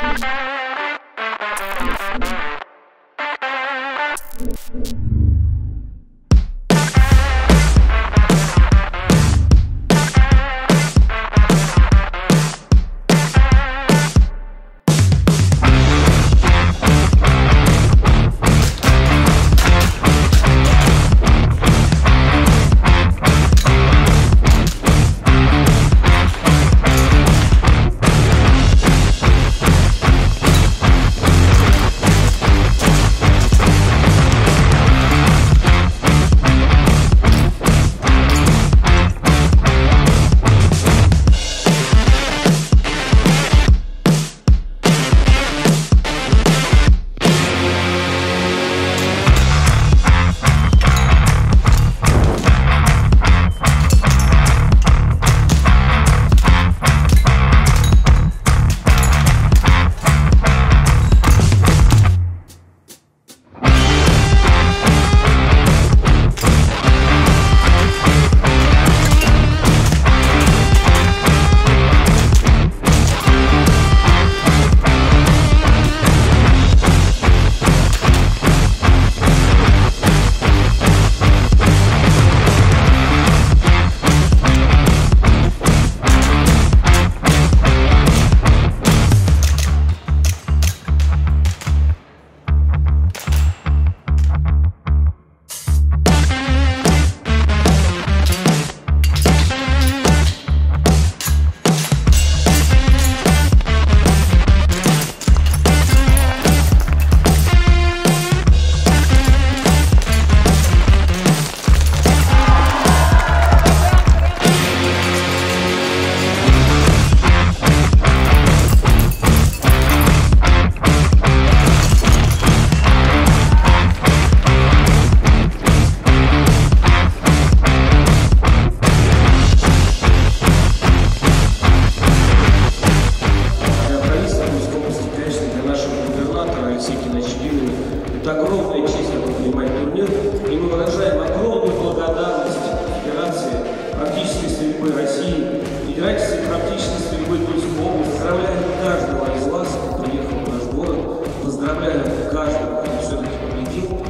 Это огромная честь принимать турнир, и мы выражаем огромную благодарность Федерации практической стрельбы России, Федерации практической стрельбы Тульской области. Поздравляем каждого из вас, кто приехал в наш город, поздравляем каждого, кто все-таки победил.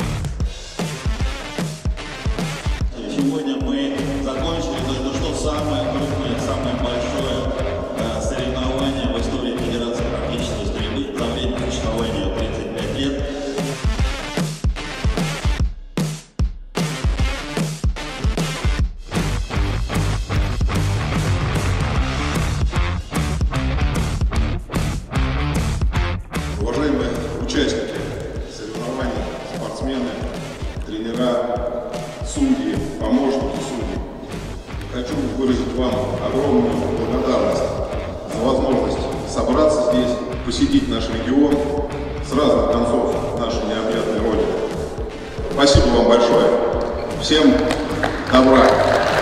Сегодня мы закончили только что самое крупное, самое большое соревнование в истории Федерации практической стрельбы за время существования 35 лет. Уважаемые участники соревнований, спортсмены, тренера, судьи, помощники судей, хочу выразить вам огромную благодарность за возможность собраться здесь, посетить наш регион с разных концов нашей необъятной Родины. Спасибо вам большое. Всем добра.